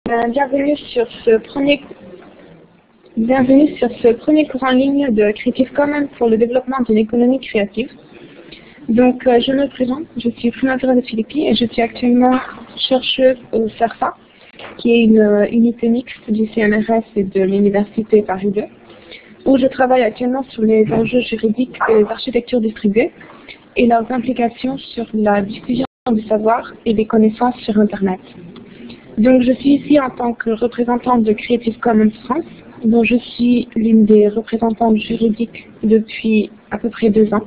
Bienvenue sur ce premier cours en ligne de Creative Commons pour le développement d'une économie créative. Donc, je me présente, je suis Primavera de Filippi et je suis actuellement chercheuse au CERFA, qui est une unité mixte du CNRS et de l'Université Paris 2, où je travaille actuellement sur les enjeux juridiques des architectures distribuées et leurs implications sur la diffusion du savoir et des connaissances sur Internet. Donc, je suis ici en tant que représentante de Creative Commons France, dont je suis l'une des représentantes juridiques depuis à peu près 2 ans.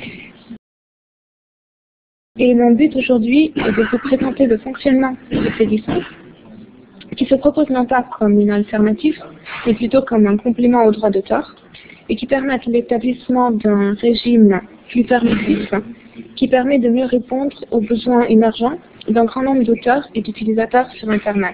Et mon but aujourd'hui est de vous présenter le fonctionnement de ces licences, qui se proposent non pas comme une alternative, mais plutôt comme un complément au droit d'auteur, et qui permettent l'établissement d'un régime plus permissif, qui permet de mieux répondre aux besoins émergents d'un grand nombre d'auteurs et d'utilisateurs sur Internet.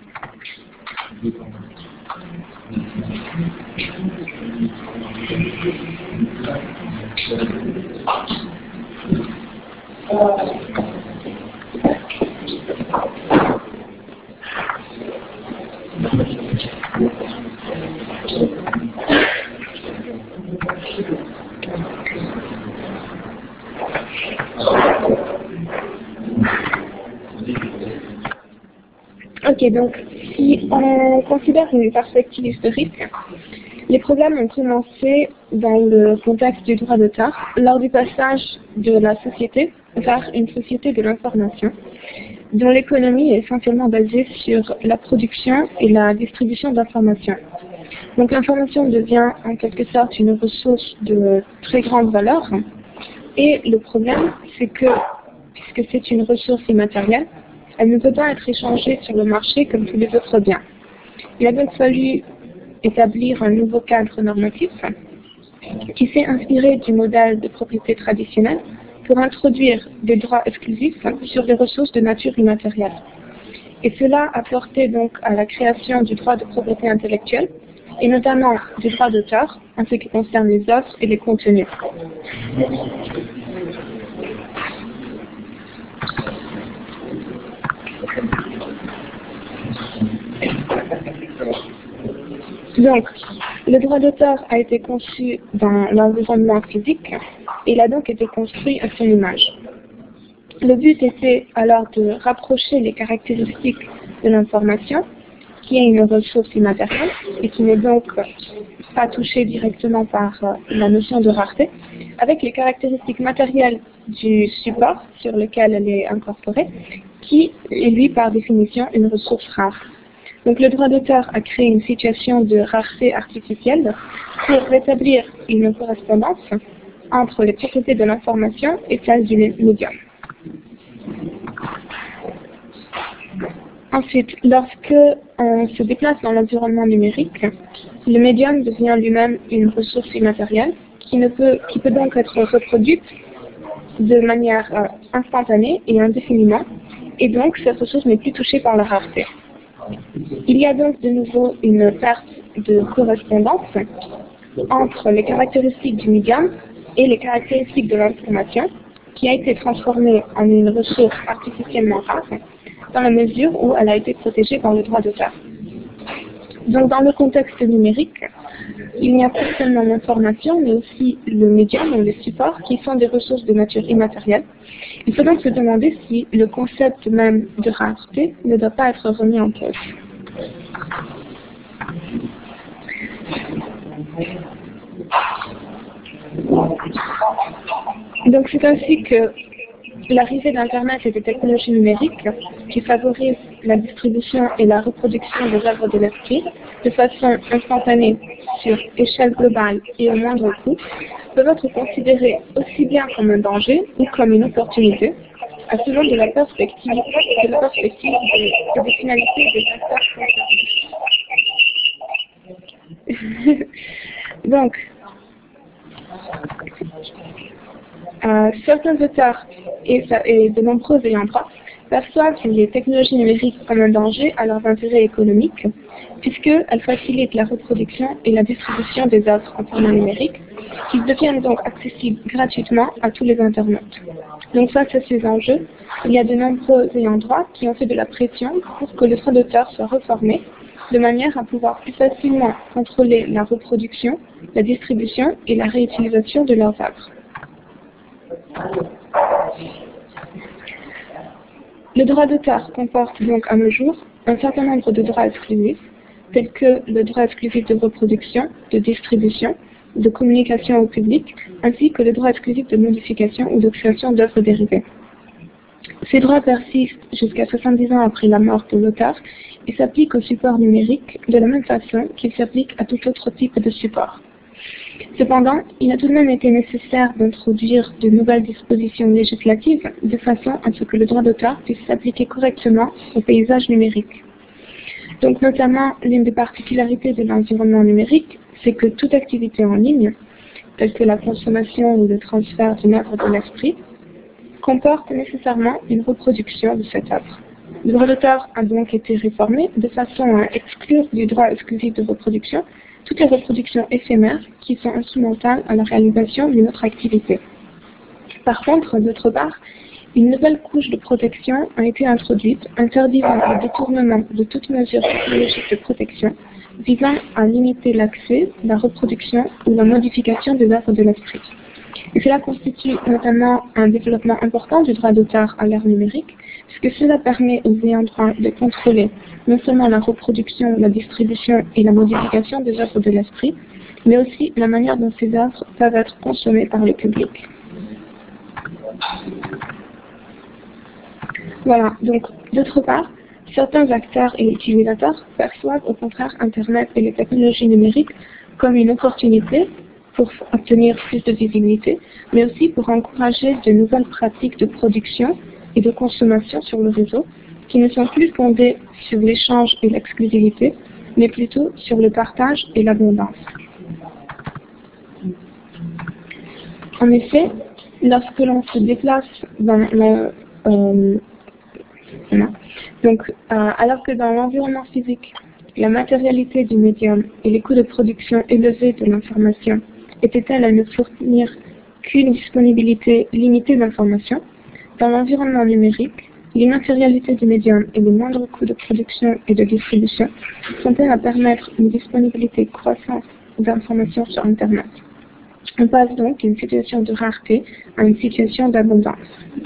Ok, donc si on considère une perspective historique, les problèmes ont commencé dans le contexte du droit d'auteur lors du passage de la société vers une société de l'information, dont l'économie est essentiellement basée sur la production et la distribution d'informations. Donc l'information devient en quelque sorte une ressource de très grande valeur, et le problème c'est que, puisque c'est une ressource immatérielle, elle ne peut pas être échangée sur le marché comme tous les autres biens. Il a donc fallu établir un nouveau cadre normatif qui s'est inspiré du modèle de propriété traditionnelle pour introduire des droits exclusifs sur les ressources de nature immatérielle. Et cela a porté donc à la création du droit de propriété intellectuelle et notamment du droit d'auteur en ce qui concerne les œuvres et les contenus. Donc, le droit d'auteur a été conçu dans l'environnement physique et il a donc été construit à son image. Le but était alors de rapprocher les caractéristiques de l'information, qui est une ressource immatérielle et qui n'est donc pas touchée directement par la notion de rareté, avec les caractéristiques matérielles du support sur lequel elle est incorporée, qui est lui par définition une ressource rare. Donc le droit d'auteur a créé une situation de rareté artificielle pour rétablir une correspondance entre les propriétés de l'information et celles du médium. Ensuite, lorsque on se déplace dans l'environnement numérique, le médium devient lui-même une ressource immatérielle qui peut donc être reproduite de manière instantanée et indéfiniment, et donc cette ressource n'est plus touchée par la rareté. Il y a donc de nouveau une perte de correspondance entre les caractéristiques du médium et les caractéristiques de l'information qui a été transformée en une ressource artificiellement rare dans la mesure où elle a été protégée par le droit d'auteur. Donc dans le contexte numérique, il n'y a pas seulement l'information mais aussi le médium ou les supports qui sont des ressources de nature immatérielle. Il faut donc se demander si le concept même de rareté ne doit pas être remis en cause. Donc c'est ainsi que l'arrivée d'Internet et des technologies numériques qui favorisent la distribution et la reproduction des œuvres de l'esprit de façon instantanée sur échelle globale et au moindre coût peuvent être considérées aussi bien comme un danger ou comme une opportunité, à selon de la perspective des finalités des acteurs. Donc, certains auteurs et de nombreux ayants droit perçoivent les technologies numériques comme un danger à leurs intérêts économiques, puisqu'elles facilitent la reproduction et la distribution des œuvres en format numérique, qui deviennent donc accessibles gratuitement à tous les internautes. Donc face à ces enjeux, il y a de nombreux ayants droit qui ont fait de la pression pour que le droit d'auteur soit reformé, de manière à pouvoir plus facilement contrôler la reproduction, la distribution et la réutilisation de leurs œuvres. Le droit d'auteur comporte donc à nos jours un certain nombre de droits exclusifs, tels que le droit exclusif de reproduction, de distribution, de communication au public, ainsi que le droit exclusif de modification ou de création d'œuvres dérivées. Ces droits persistent jusqu'à 70 ans après la mort de l'auteur et s'appliquent au support numérique de la même façon qu'ils s'appliquent à tout autre type de support. Cependant, il a tout de même été nécessaire d'introduire de nouvelles dispositions législatives de façon à ce que le droit d'auteur puisse s'appliquer correctement au paysage numérique. Donc notamment, l'une des particularités de l'environnement numérique, c'est que toute activité en ligne, telle que la consommation ou le transfert d'une œuvre de l'esprit, comporte nécessairement une reproduction de cette œuvre. Le droit d'auteur a donc été réformé de façon à exclure du droit exclusif de reproduction toutes les reproductions éphémères qui sont instrumentales à la réalisation d'une autre activité. Par contre, d'autre part, une nouvelle couche de protection a été introduite, interdisant le détournement de toute mesure technologique de protection visant à limiter l'accès, la reproduction ou la modification des œuvres de l'esprit. Et cela constitue notamment un développement important du droit d'auteur à l'ère numérique, puisque cela permet aux ayants droit de contrôler non seulement la reproduction, la distribution et la modification des œuvres de l'esprit, mais aussi la manière dont ces œuvres peuvent être consommées par le public. Voilà, donc d'autre part, certains acteurs et utilisateurs perçoivent au contraire Internet et les technologies numériques comme une opportunité pour obtenir plus de visibilité, mais aussi pour encourager de nouvelles pratiques de production et de consommation sur le réseau, qui ne sont plus fondées sur l'échange et l'exclusivité, mais plutôt sur le partage et l'abondance. En effet, lorsque l'on se déplace dans alors que dans l'environnement physique, la matérialité du médium et les coûts de production élevés de l'information étaient-elles à ne fournir qu'une disponibilité limitée d'informations, dans l'environnement numérique, l'immatérialité du médium et les moindres coûts de production et de distribution sont-elles à permettre une disponibilité croissante d'informations sur Internet. On passe donc d'une situation de rareté à une situation d'abondance.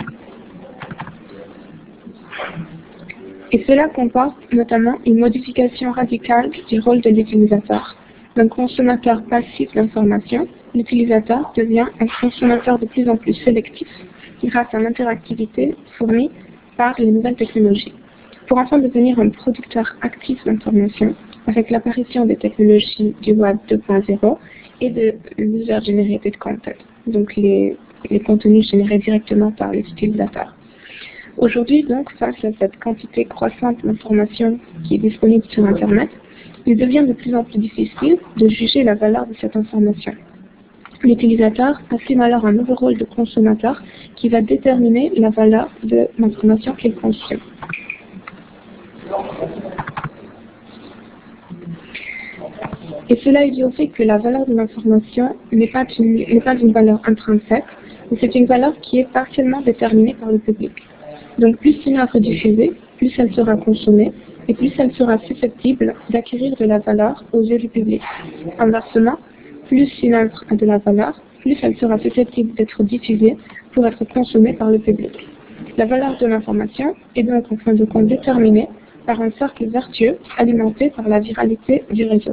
Et cela comporte notamment une modification radicale du rôle de l'utilisateur. D'un consommateur passif d'informations, l'utilisateur devient un consommateur de plus en plus sélectif grâce à l'interactivité fournie par les nouvelles technologies, pour enfin devenir un producteur actif d'informations avec l'apparition des technologies du Web 2.0 et de User-Generated Content, donc les contenus générés directement par les utilisateurs. Aujourd'hui, donc, face à cette quantité croissante d'informations qui est disponible sur Internet, il devient de plus en plus difficile de juger la valeur de cette information. L'utilisateur assume alors un nouveau rôle de consommateur qui va déterminer la valeur de l'information qu'il consomme. Et cela est dû au fait que la valeur de l'information n'est pas d'une valeur intrinsèque, mais c'est une valeur qui est partiellement déterminée par le public. Donc plus une œuvre est diffusée, plus elle sera consommée, et plus elle sera susceptible d'acquérir de la valeur aux yeux du public. Inversement, plus une œuvre a de la valeur, plus elle sera susceptible d'être diffusée pour être consommée par le public. La valeur de l'information est donc en fin de compte déterminée par un cercle vertueux alimenté par la viralité du réseau.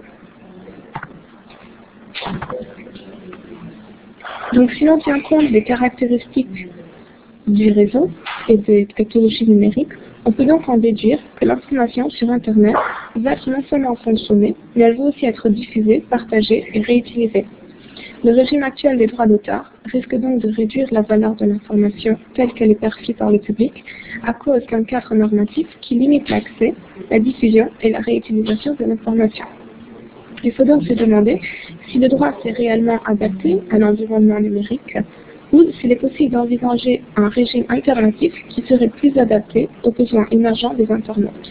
Donc si l'on tient compte des caractéristiques du réseau et des technologies numériques, on peut donc en déduire que l'information sur Internet va être non seulement consommée, mais elle va aussi être diffusée, partagée et réutilisée. Le régime actuel des droits d'auteur risque donc de réduire la valeur de l'information telle qu'elle est perçue par le public à cause d'un cadre normatif qui limite l'accès, la diffusion et la réutilisation de l'information. Il faut donc se demander si le droit s'est réellement adapté à l'environnement numérique ou s'il est possible d'envisager un régime alternatif qui serait plus adapté aux besoins émergents des internautes.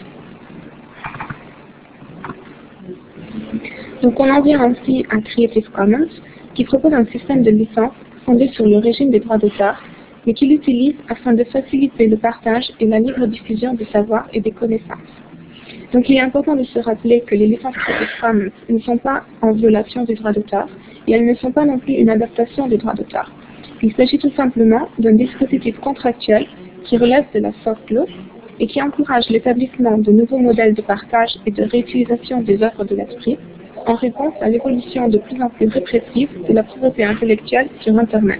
Donc on en vient ainsi à Creative Commons, qui propose un système de licence fondé sur le régime des droits d'auteur, mais qui l'utilise afin de faciliter le partage et la libre diffusion des savoirs et des connaissances. Donc il est important de se rappeler que les licences Creative Commons ne sont pas en violation des droits d'auteur, et elles ne sont pas non plus une adaptation des droits d'auteur. Il s'agit tout simplement d'un dispositif contractuel qui relève de la soft law et qui encourage l'établissement de nouveaux modèles de partage et de réutilisation des œuvres de l'esprit en réponse à l'évolution de plus en plus répressive de la propriété intellectuelle sur Internet.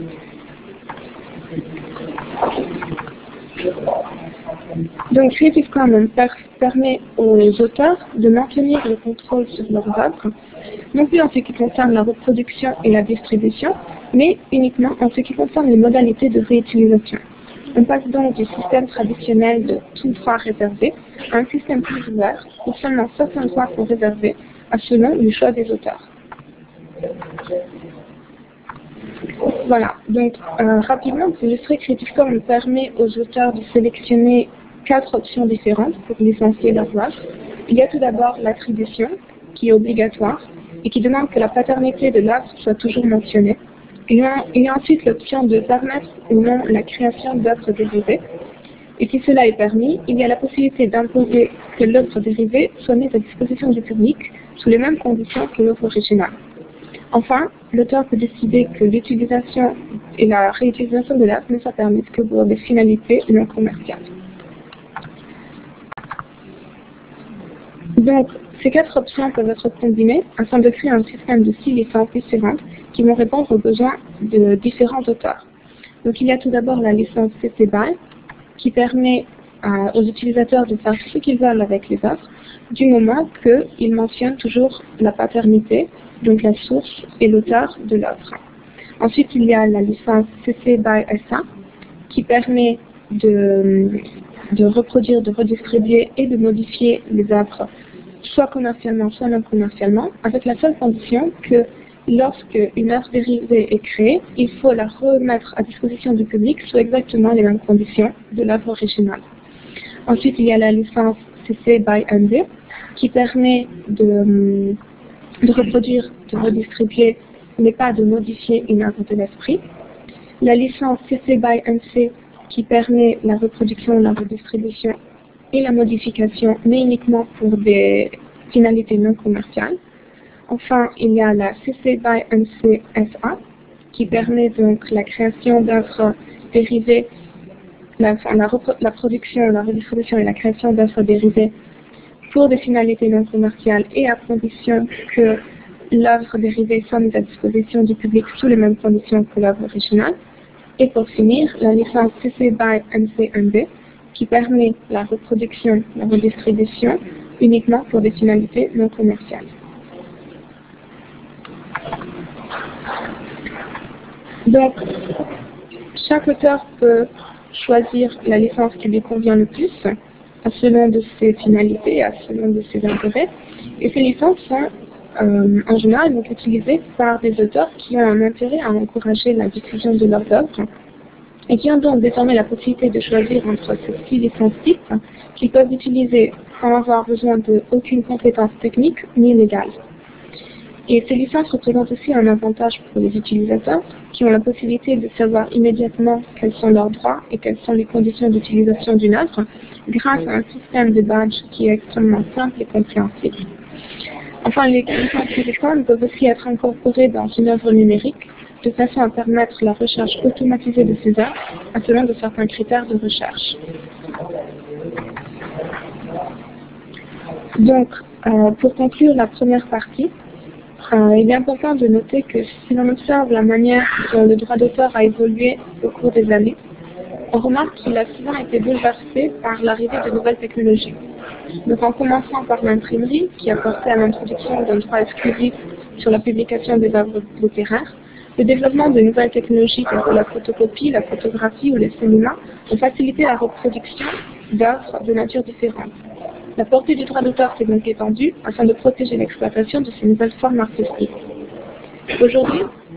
Donc Creative Commons permet aux auteurs de maintenir le contrôle sur leurs œuvres, non plus en ce qui concerne la reproduction et la distribution, mais uniquement en ce qui concerne les modalités de réutilisation. On passe donc du système traditionnel de tout droit réservé à un système plus ouvert où seulement certains droits sont réservés à selon le choix des auteurs. Voilà, donc rapidement, pour illustrer, Creative Commons permet aux auteurs de sélectionner 4 options différentes pour licencier leurs œuvres. Il y a tout d'abord l'attribution, qui est obligatoire et qui demande que la paternité de l'œuvre soit toujours mentionnée. Il y a ensuite l'option de permettre ou non la création d'œuvres dérivées. Et si cela est permis, il y a la possibilité d'imposer que l'œuvre dérivée soit mise à disposition du public sous les mêmes conditions que l'œuvre originale. Enfin, l'auteur peut décider que l'utilisation et la réutilisation de l'œuvre ne soient permises que pour des finalités non commerciales. Donc, ces 4 options peuvent être combinées afin de créer un système de 6 licences différentes qui vont répondre aux besoins de différents auteurs. Donc, il y a tout d'abord la licence CC BY qui permet aux utilisateurs de faire ce qu'ils veulent avec les œuvres, du moment qu'ils mentionnent toujours la paternité, donc la source et l'auteur de l'œuvre. Ensuite, il y a la licence CC BY SA qui permet de reproduire, de redistribuer et de modifier les œuvres, soit commercialement, soit non commercialement, avec la seule condition que lorsque une œuvre dérivée est créée, il faut la remettre à disposition du public sous exactement les mêmes conditions de l'œuvre originale. Ensuite, il y a la licence CC BY ND qui permet de reproduire, de redistribuer, mais pas de modifier une œuvre de l'esprit. La licence CC BY NC qui permet la reproduction, la redistribution et la modification, mais uniquement pour des finalités non commerciales. Enfin, il y a la CC BY NC SA qui permet donc la création d'œuvres dérivées, la production, la redistribution et la création d'œuvres dérivées pour des finalités non commerciales et à condition que l'œuvre dérivée soit mise à disposition du public sous les mêmes conditions que l'œuvre originale. Et pour finir, la licence CC BY NC-ND qui permet la reproduction, la redistribution uniquement pour des finalités non commerciales. Donc, chaque auteur peut choisir la licence qui lui convient le plus, selon de ses finalités, selon de ses intérêts. Et ces licences sont en général donc utilisées par des auteurs qui ont un intérêt à encourager la diffusion de leurs œuvres et qui ont donc désormais la possibilité de choisir entre ces 6 licences types qu'ils peuvent utiliser sans avoir besoin d'aucune compétence technique ni légale. Et ces licences représentent aussi un avantage pour les utilisateurs qui ont la possibilité de savoir immédiatement quels sont leurs droits et quelles sont les conditions d'utilisation d'une œuvre grâce à un système de badge qui est extrêmement simple et compréhensible. Enfin, les licences Creative Commons peuvent aussi être incorporées dans une œuvre numérique de façon à permettre la recherche automatisée de ces œuvres selon de certains critères de recherche. Donc, pour conclure la première partie, il est important de noter que si l'on observe la manière dont le droit d'auteur a évolué au cours des années, on remarque qu'il a souvent été bouleversé par l'arrivée de nouvelles technologies. Donc en commençant par l'imprimerie, qui a porté à l'introduction d'un droit exclusif sur la publication des œuvres littéraires, le développement de nouvelles technologies telles que la photocopie, la photographie ou le cinéma ont facilité la reproduction d'œuvres de nature différente. La portée du droit d'auteur s'est donc étendue afin de protéger l'exploitation de ces nouvelles formes artistiques. Aujourd'hui,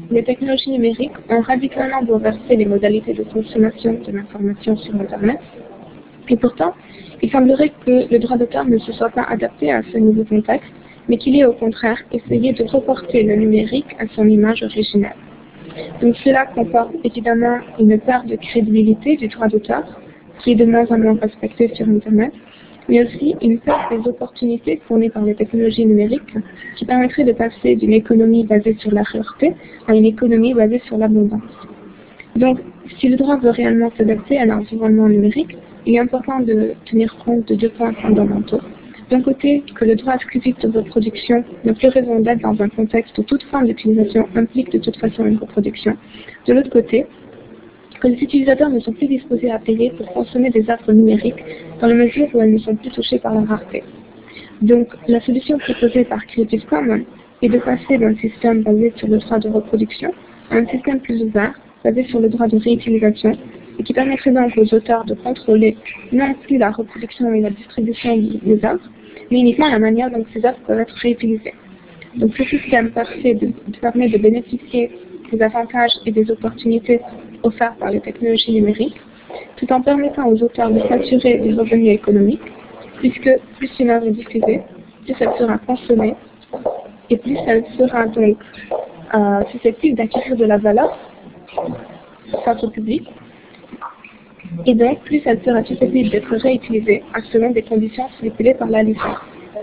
les technologies numériques ont radicalement bouleversé les modalités de consommation de l'information sur Internet. Et pourtant, il semblerait que le droit d'auteur ne se soit pas adapté à ce nouveau contexte, mais qu'il ait au contraire essayé de reporter le numérique à son image originelle. Donc cela comporte évidemment une part de crédibilité du droit d'auteur, qui est de moins en moins respecté sur Internet, mais aussi une part des opportunités fournies par les technologies numériques qui permettraient de passer d'une économie basée sur la rareté à une économie basée sur l'abondance. Donc, si le droit veut réellement s'adapter à l'environnement numérique, il est important de tenir compte de deux points fondamentaux. D'un côté, que le droit exclusif de reproduction n'a plus raison d'être dans un contexte où toute forme d'utilisation implique de toute façon une reproduction. De l'autre côté, que les utilisateurs ne sont plus disposés à payer pour consommer des œuvres numériques dans la mesure où elles ne sont plus touchées par la rareté. Donc, la solution proposée par Creative Commons est de passer d'un système basé sur le droit de reproduction à un système plus ouvert, basé sur le droit de réutilisation, et qui permettrait donc aux auteurs de contrôler non plus la reproduction et la distribution des œuvres, mais uniquement la manière dont ces œuvres peuvent être réutilisées. Donc, ce système permet de bénéficier des avantages et des opportunités offerts par les technologies numériques, tout en permettant aux auteurs de s'assurer des revenus économiques, puisque plus une œuvre est diffusée, plus elle sera consommée, et plus elle sera donc susceptible d'acquérir de la valeur face au public, et donc plus elle sera susceptible d'être réutilisée selon des conditions stipulées par la licence.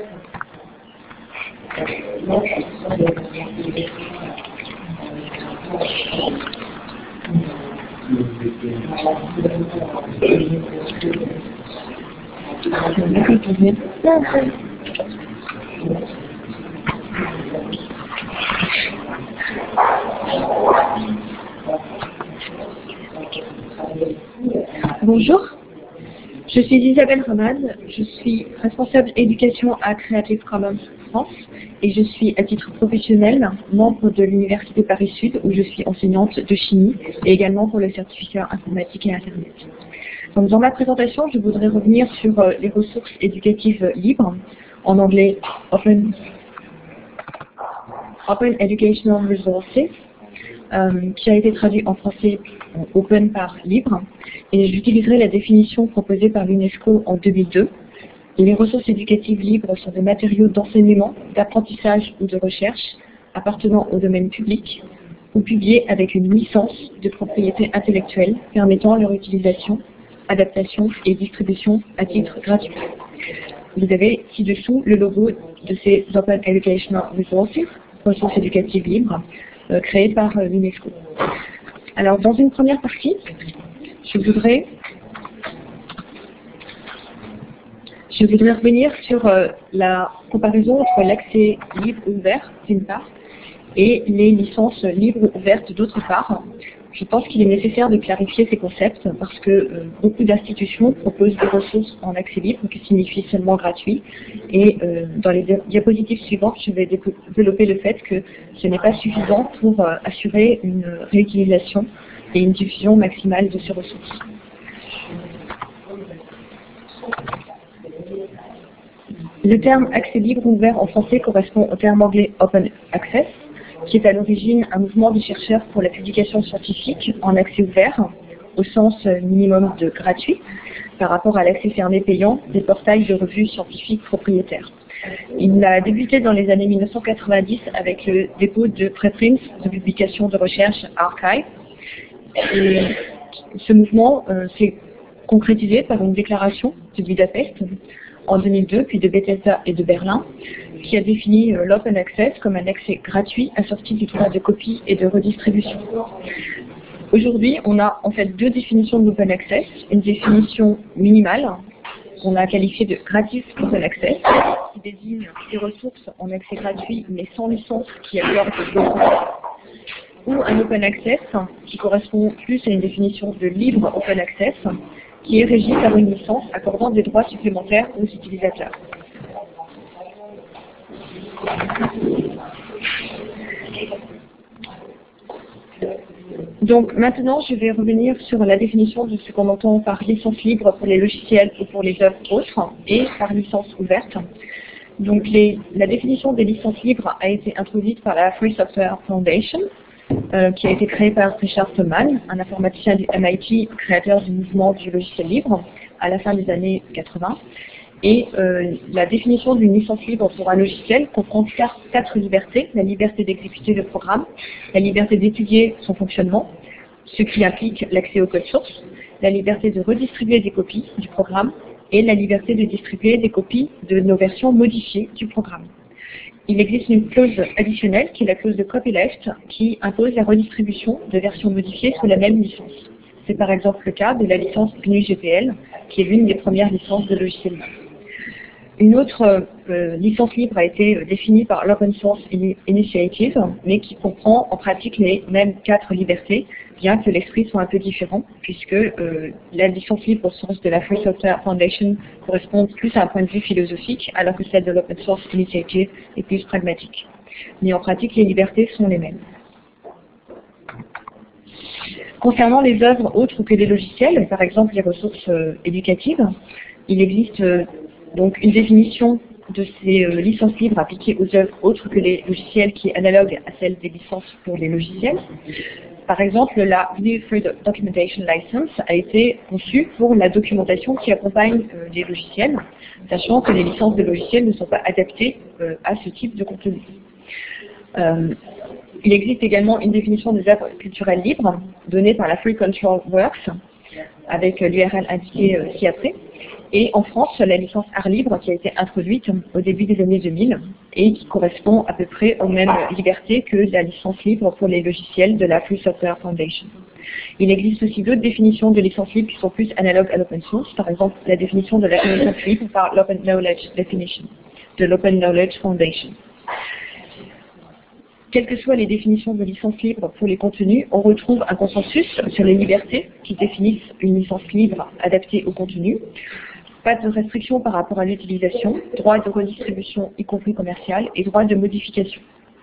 Bonjour, je suis Isabelle Romade, je suis responsable éducation à Creative Commons France et je suis à titre professionnel membre de l'Université Paris-Sud où je suis enseignante de chimie et également pour le certificat informatique et Internet. Donc, dans ma présentation, je voudrais revenir sur les ressources éducatives libres, en anglais Open Educational Resources, qui a été traduit en français Open par libre, et j'utiliserai la définition proposée par l'UNESCO en 2002. Et les ressources éducatives libres sont des matériaux d'enseignement, d'apprentissage ou de recherche appartenant au domaine public ou publiés avec une licence de propriété intellectuelle permettant leur utilisation, adaptation et distribution à titre gratuit. Vous avez ci-dessous le logo de ces Open Educational Resources, ressources éducatives libres, créées par l'UNESCO. Alors, dans une première partie, je voudrais revenir sur la comparaison entre l'accès libre ou ouvert, d'une part, et les licences libres ou ouvertes, d'autre part. Je pense qu'il est nécessaire de clarifier ces concepts parce que beaucoup d'institutions proposent des ressources en accès libre, qui signifie seulement gratuit. Et dans les diapositives suivantes, je vais développer le fait que ce n'est pas suffisant pour assurer une réutilisation et une diffusion maximale de ces ressources. Le terme accès libre ou ouvert en français correspond au terme anglais Open Access, qui est à l'origine un mouvement de chercheurs pour la publication scientifique en accès ouvert, au sens minimum de gratuit, par rapport à l'accès fermé payant des portails de revues scientifiques propriétaires. Il a débuté dans les années 1990 avec le dépôt de préprints de publications de recherche Archive. Et ce mouvement s'est concrétisé par une déclaration de Budapest en 2002, puis de Bethesda et de Berlin, qui a défini l'open access comme un accès gratuit assorti du droit de copie et de redistribution. Aujourd'hui, on a en fait deux définitions de l'open access. Une définition minimale, qu'on a qualifiée de gratis open access, qui désigne des ressources en accès gratuit mais sans licence qui accordent le droit, ou un open access qui correspond plus à une définition de libre open access, qui est régi par une licence accordant des droits supplémentaires aux utilisateurs. Donc maintenant, je vais revenir sur la définition de ce qu'on entend par licence libre pour les logiciels ou pour les œuvres autres, et par licence ouverte. Donc la définition des licences libres a été introduite par la Free Software Foundation, qui a été créé par Richard Stallman, un informaticien du MIT, créateur du mouvement du logiciel libre, à la fin des années 80. Et la définition d'une licence libre pour un logiciel comprend quatre libertés: la liberté d'exécuter le programme, la liberté d'étudier son fonctionnement, ce qui implique l'accès au code source, la liberté de redistribuer des copies du programme et la liberté de distribuer des copies de nos versions modifiées du programme. Il existe une clause additionnelle qui est la clause de copyleft qui impose la redistribution de versions modifiées sous la même licence. C'est par exemple le cas de la licence GNU-GPL, qui est l'une des premières licences de logiciels libres. Une autre licence libre a été définie par l'Open Source Initiative, mais qui comprend en pratique les mêmes 4 libertés, bien que l'esprit soit un peu différent, puisque la licence libre au sens de la Free Software Foundation correspond plus à un point de vue philosophique, alors que celle de l'Open Source Initiative est plus pragmatique. Mais en pratique, les libertés sont les mêmes. Concernant les œuvres autres que les logiciels, par exemple les ressources éducatives, il existe donc une définition de ces licences libres appliquées aux œuvres autres que les logiciels qui est analogue à celle des licences pour les logiciels. Par exemple, la GNU Free Documentation License a été conçue pour la documentation qui accompagne les logiciels, sachant que les licences de logiciels ne sont pas adaptées à ce type de contenu. Il existe également une définition des œuvres culturelles libres donnée par la Free Control Works, avec l'URL indiquée ci-après. Et en France, la licence Art Libre qui a été introduite au début des années 2000 et qui correspond à peu près aux mêmes libertés que la licence libre pour les logiciels de la Free Software Foundation. Il existe aussi d'autres définitions de licences libres qui sont plus analogues à l'open source, par exemple la définition de la licence libre par l'Open Knowledge Definition de l'Open Knowledge Foundation. Quelles que soient les définitions de licence libre pour les contenus, on retrouve un consensus sur les libertés qui définissent une licence libre adaptée au contenu. Pas de restriction par rapport à l'utilisation, droit de redistribution y compris commercial et droit de modification.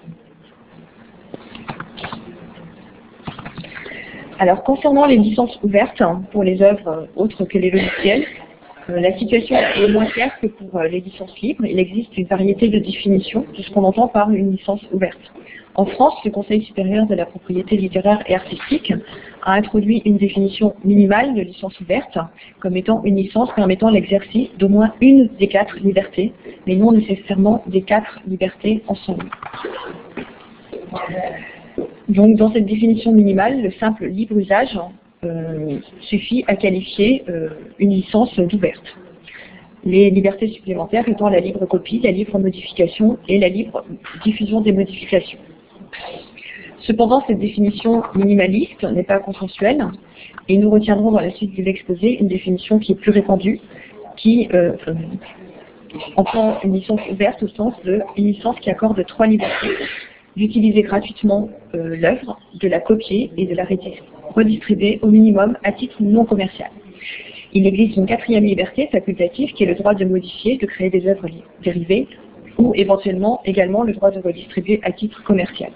Alors concernant les licences ouvertes pour les œuvres autres que les logiciels, la situation est moins claire que pour les licences libres. Il existe une variété de définitions de ce qu'on entend par une licence ouverte. En France, le Conseil supérieur de la propriété littéraire et artistique a introduit une définition minimale de licence ouverte comme étant une licence permettant l'exercice d'au moins une des 4 libertés, mais non nécessairement des 4 libertés ensemble. Donc, dans cette définition minimale, le simple libre usage suffit à qualifier une licence d'ouverte. Les libertés supplémentaires étant la libre copie, la libre modification et la libre diffusion des modifications. Cependant, cette définition minimaliste n'est pas consensuelle et nous retiendrons dans la suite de l'exposé une définition qui est plus répandue, qui entend une licence ouverte au sens de une licence qui accorde 3 libertés: d'utiliser gratuitement l'œuvre, de la copier et de la redistribuer au minimum à titre non commercial. Il existe une 4e liberté facultative qui est le droit de modifier, de créer des œuvres dérivées ou éventuellement également le droit de redistribuer à titre commercial.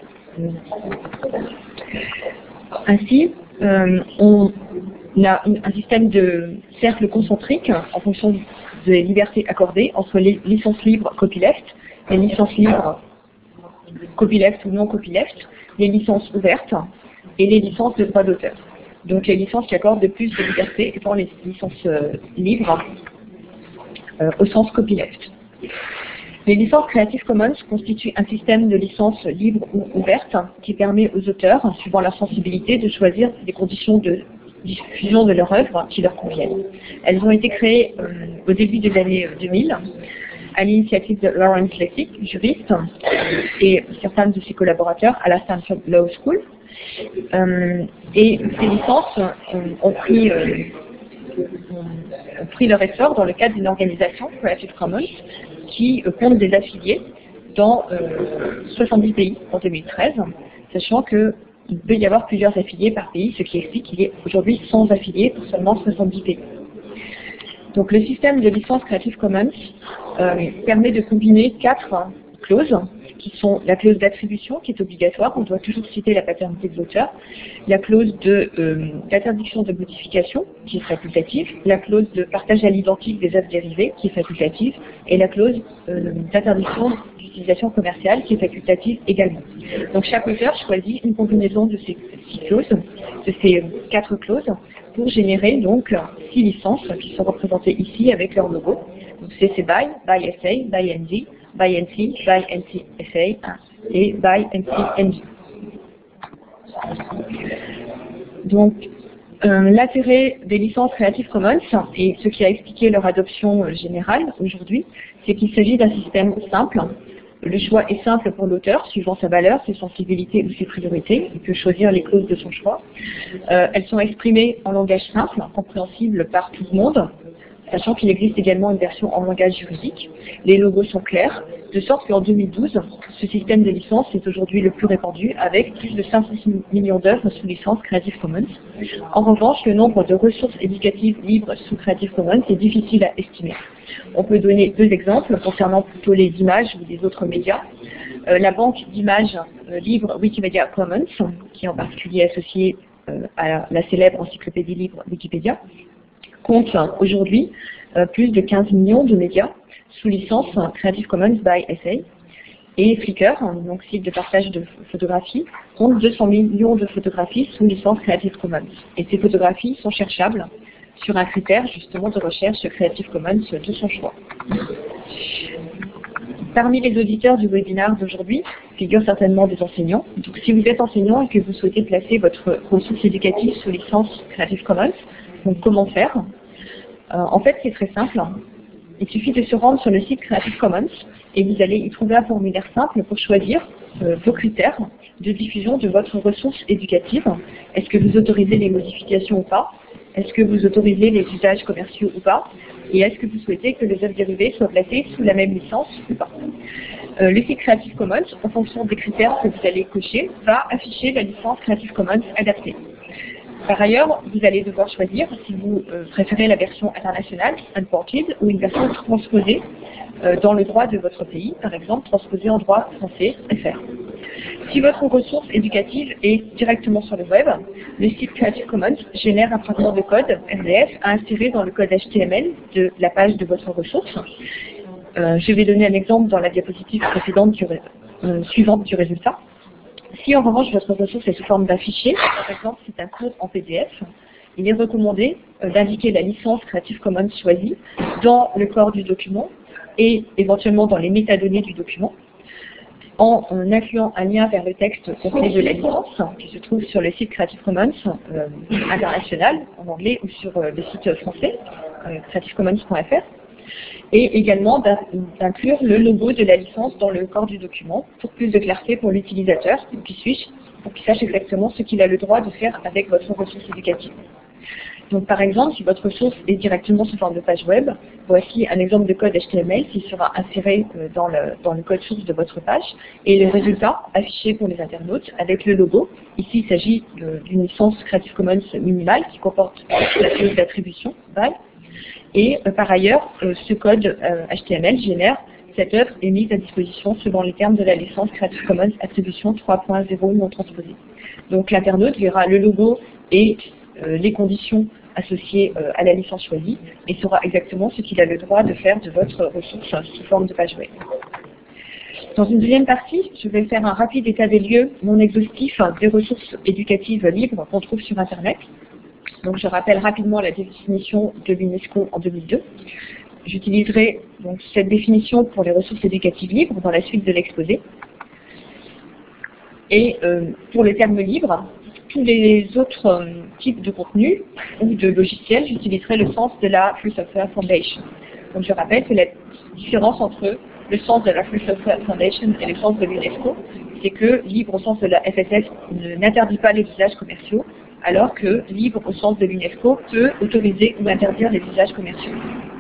Ainsi, on a un système de cercle concentrique en fonction des libertés accordées entre les licences libres copyleft, les licences libres copyleft ou non copyleft, les licences ouvertes et les licences de droit d'auteur. Donc les licences qui accordent le plus de liberté étant les licences libres au sens copyleft. Les licences Creative Commons constituent un système de licences libres ou ouvertes qui permet aux auteurs, suivant leur sensibilité, de choisir des conditions de diffusion de leur œuvre qui leur conviennent. Elles ont été créées au début des années 2000 à l'initiative de Lawrence Lessig, juriste, et certains de ses collaborateurs à la Stanford Law School. Et ces licences ont pris leur essor dans le cadre d'une organisation, Creative Commons, qui compte des affiliés dans 70 pays en 2013, sachant qu'il peut y avoir plusieurs affiliés par pays, ce qui explique qu'il y ait aujourd'hui 100 affiliés pour seulement 70 pays. Donc le système de licence Creative Commons permet de combiner 4 clauses, qui sont la clause d'attribution qui est obligatoire, on doit toujours citer la paternité de l'auteur, la clause d'interdiction de modification qui est facultative, la clause de partage à l'identique des œuvres dérivées qui est facultative, et la clause d'interdiction d'utilisation commerciale qui est facultative également. Donc chaque auteur choisit une combinaison de ces 6 clauses, de ces 4 clauses, pour générer donc 6 licences qui sont représentées ici avec leur logo. Donc c'est by SA, by ND, by NC, by NC SA et by NC ND. Donc l'intérêt des licences Creative Commons et ce qui a expliqué leur adoption générale aujourd'hui, c'est qu'il s'agit d'un système simple. Le choix est simple pour l'auteur, suivant sa valeur, ses sensibilités ou ses priorités. Il peut choisir les clauses de son choix. Elles sont exprimées en langage simple, compréhensible par tout le monde, sachant qu'il existe également une version en langage juridique. Les logos sont clairs, de sorte qu'en 2012, ce système de licence est aujourd'hui le plus répandu, avec plus de 506 millions d'œuvres sous licence Creative Commons. En revanche, le nombre de ressources éducatives libres sous Creative Commons est difficile à estimer. On peut donner 2 exemples concernant plutôt les images ou les autres médias. La banque d'images libre Wikimedia Commons, qui est en particulier associée à la célèbre encyclopédie libre Wikipédia, compte aujourd'hui plus de 15 millions de médias sous licence Creative Commons by SA. Et Flickr, donc site de partage de photographies, compte 200 millions de photographies sous licence Creative Commons. Et ces photographies sont cherchables sur un critère justement de recherche Creative Commons de son choix. Parmi les auditeurs du webinaire d'aujourd'hui figurent certainement des enseignants. Donc si vous êtes enseignant et que vous souhaitez placer votre ressource éducative sous licence Creative Commons, donc comment faire? En fait, c'est très simple. Il suffit de se rendre sur le site Creative Commons et vous allez y trouver un formulaire simple pour choisir vos critères de diffusion de votre ressource éducative. Est-ce que vous autorisez les modifications ou pas? Est-ce que vous autorisez les usages commerciaux ou pas? Et est-ce que vous souhaitez que les œuvres dérivées soient placées sous la même licence ou pas? Le site Creative Commons, en fonction des critères que vous allez cocher, va afficher la licence Creative Commons adaptée. Par ailleurs, vous allez devoir choisir si vous préférez la version internationale, unported, ou une version transposée dans le droit de votre pays, par exemple transposée en droit français, FR. Si votre ressource éducative est directement sur le web, le site Creative Commons génère un fragment de code RDF à insérer dans le code HTML de la page de votre ressource. Je vais donner un exemple dans la diapositive précédente suivante du résultat. Si en revanche votre ressource est sous forme d'un fichier, par exemple c'est un code en PDF, il est recommandé d'indiquer la licence Creative Commons choisie dans le corps du document et éventuellement dans les métadonnées du document, en incluant un lien vers le texte complet de la licence qui se trouve sur le site Creative Commons international en anglais ou sur le site français creativecommons.fr, et également d'inclure le logo de la licence dans le corps du document pour plus de clarté pour l'utilisateur, pour qu'il sache exactement ce qu'il a le droit de faire avec votre ressource éducative. Donc par exemple, si votre ressource est directement sous forme de page web, voici un exemple de code HTML qui sera inséré dans le code source de votre page et le résultat affiché pour les internautes avec le logo. Ici, il s'agit d'une licence Creative Commons minimale qui comporte la clause d'attribution, by. Et par ailleurs, ce code HTML génère cette œuvre est mise à disposition selon les termes de la licence Creative Commons Attribution 3.0 non transposée. Donc l'internaute verra le logo et les conditions associées à la licence choisie et saura exactement ce qu'il a le droit de faire de votre ressource sous forme de page web. Dans une deuxième partie, je vais faire un rapide état des lieux non exhaustif des ressources éducatives libres qu'on trouve sur Internet. Donc je rappelle rapidement la définition de l'UNESCO en 2002. J'utiliserai donc cette définition pour les ressources éducatives libres dans la suite de l'exposé. Et pour le terme libre, tous les autres types de contenus ou de logiciels, j'utiliserai le sens de la Free Software Foundation. Donc je rappelle que la différence entre le sens de la Free Software Foundation et le sens de l'UNESCO, c'est que libre au sens de la FSF n'interdit pas les usages commerciaux, alors que libre au sens de l'UNESCO peut autoriser ou interdire les usages commerciaux.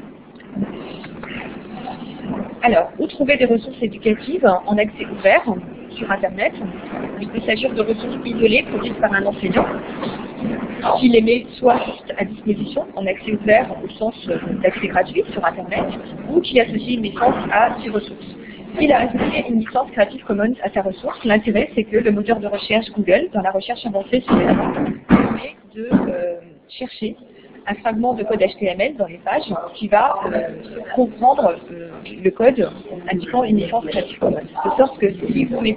Alors, où trouver des ressources éducatives en accès ouvert sur Internet? Il peut s'agir de ressources isolées produites par un enseignant qui les met soit juste à disposition en accès ouvert au sens d'accès gratuit sur Internet ou qui associe une licence à ces ressources. S'il a associé une licence Creative Commons à sa ressource, l'intérêt c'est que le moteur de recherche Google, dans la recherche avancée sur Internet, permet de chercher un fragment de code HTML dans les pages qui va comprendre le code indiquant une licence Creative Commons. De sorte que si vous mettez